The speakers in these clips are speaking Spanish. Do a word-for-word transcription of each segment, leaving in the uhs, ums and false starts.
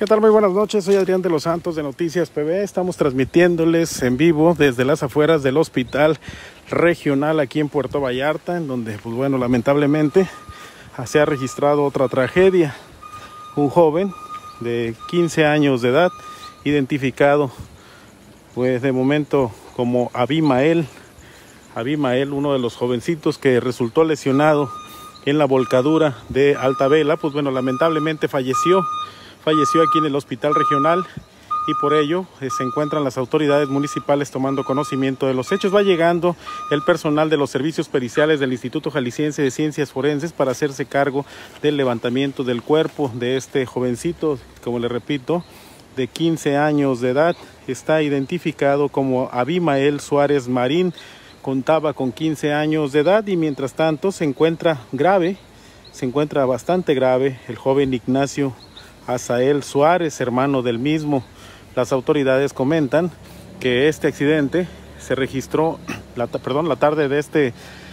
¿Qué tal? Muy buenas noches, soy Adrián de los Santos de Noticias P B. Estamos transmitiéndoles en vivo desde las afueras del Hospital Regional aquí en Puerto Vallarta, en donde, pues bueno, lamentablemente se ha registrado otra tragedia. Un joven de quince años de edad, identificado pues de momento como Abimael, Abimael, uno de los jovencitos que resultó lesionado en la volcadura de Altavela, pues bueno, lamentablemente falleció. Falleció aquí en el hospital regional y por ello eh, se encuentran las autoridades municipales tomando conocimiento de los hechos. Va llegando el personal de los servicios periciales del Instituto Jalisciense de Ciencias Forenses para hacerse cargo del levantamiento del cuerpo de este jovencito, como le repito, de quince años de edad. Está identificado como Abimael Suárez Marín, contaba con quince años de edad y mientras tanto se encuentra grave, se encuentra bastante grave el joven Ignacio Azael Suárez, hermano del mismo. Las autoridades comentan que este accidente se registró la, perdón, la tarde de este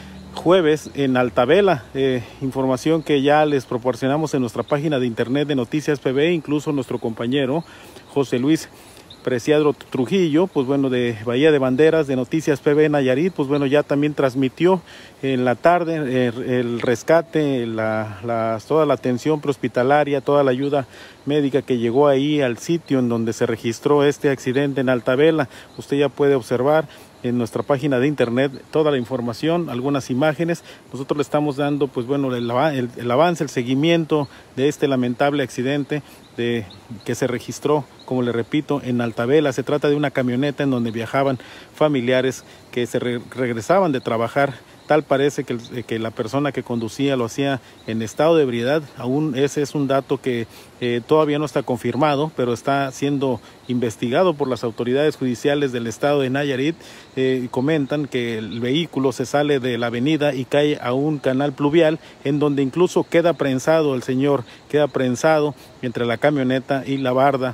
jueves en Altavela, eh, información que ya les proporcionamos en nuestra página de internet de Noticias P B, incluso nuestro compañero José Luis Preciado Trujillo, pues bueno, de Bahía de Banderas, de Noticias P B Nayarit, pues bueno, ya también transmitió en la tarde el, el rescate, la, la, toda la atención prehospitalaria, toda la ayuda médica que llegó ahí al sitio en donde se registró este accidente en Altavela. Usted ya puede observar en nuestra página de internet toda la información, algunas imágenes. Nosotros le estamos dando, pues bueno, el, el, el avance, el seguimiento de este lamentable accidente de, que se registró, como le repito, en Altavela. Se trata de una camioneta en donde viajaban familiares que se re, regresaban de trabajar. Tal parece que, que la persona que conducía lo hacía en estado de ebriedad. Aún ese es un dato que eh, todavía no está confirmado, pero está siendo investigado por las autoridades judiciales del estado de Nayarit. Eh, comentan que el vehículo se sale de la avenida y cae a un canal pluvial, en donde incluso queda prensado el señor, queda prensado entre la camioneta y la barda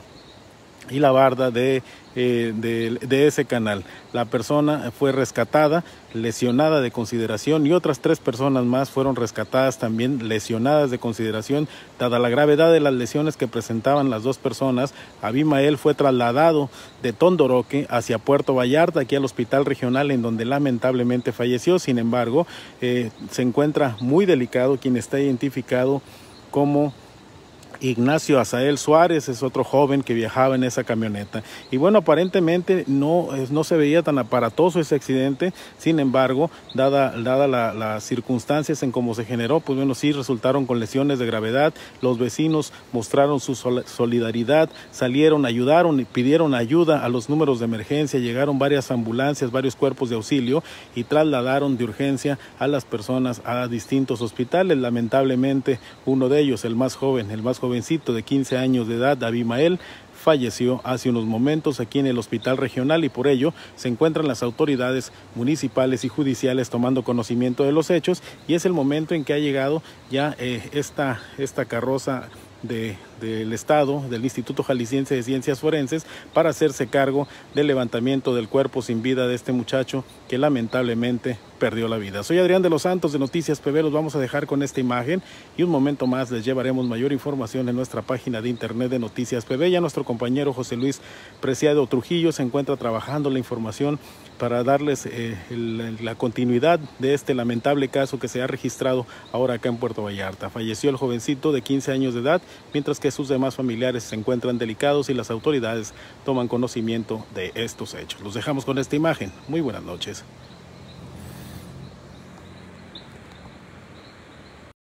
y la barda de, eh, de, de ese canal. La persona fue rescatada, lesionada de consideración, y otras tres personas más fueron rescatadas también lesionadas de consideración. Dada la gravedad de las lesiones que presentaban las dos personas, Abimael fue trasladado de Tondoroque hacia Puerto Vallarta, aquí al hospital regional, en donde lamentablemente falleció. Sin embargo, eh, se encuentra muy delicado. Quien está identificado como Ignacio Azael Suárez es otro joven que viajaba en esa camioneta. Y bueno, aparentemente no, no se veía tan aparatoso ese accidente. Sin embargo, dada, dada la, las circunstancias en cómo se generó, pues bueno, sí resultaron con lesiones de gravedad. Los vecinos mostraron su sol, solidaridad, salieron, ayudaron y pidieron ayuda a los números de emergencia. Llegaron varias ambulancias, varios cuerpos de auxilio y trasladaron de urgencia a las personas a distintos hospitales. Lamentablemente, uno de ellos, el más joven, el más joven, jovencito de quince años de edad, Abimael, falleció hace unos momentos aquí en el hospital regional y por ello se encuentran las autoridades municipales y judiciales tomando conocimiento de los hechos y es el momento en que ha llegado ya eh, esta, esta carroza de, del Estado, del Instituto Jalisciense de Ciencias Forenses, para hacerse cargo del levantamiento del cuerpo sin vida de este muchacho que lamentablemente perdió la vida. Soy Adrián de los Santos de Noticias P B, los vamos a dejar con esta imagen y un momento más les llevaremos mayor información en nuestra página de internet de Noticias P B. Ya nuestro compañero José Luis Preciado Trujillo se encuentra trabajando la información para darles eh, el, la continuidad de este lamentable caso que se ha registrado ahora acá en Puerto Vallarta. Falleció el jovencito de quince años de edad, mientras que sus demás familiares se encuentran delicados y las autoridades toman conocimiento de estos hechos. Los dejamos con esta imagen. Muy buenas noches.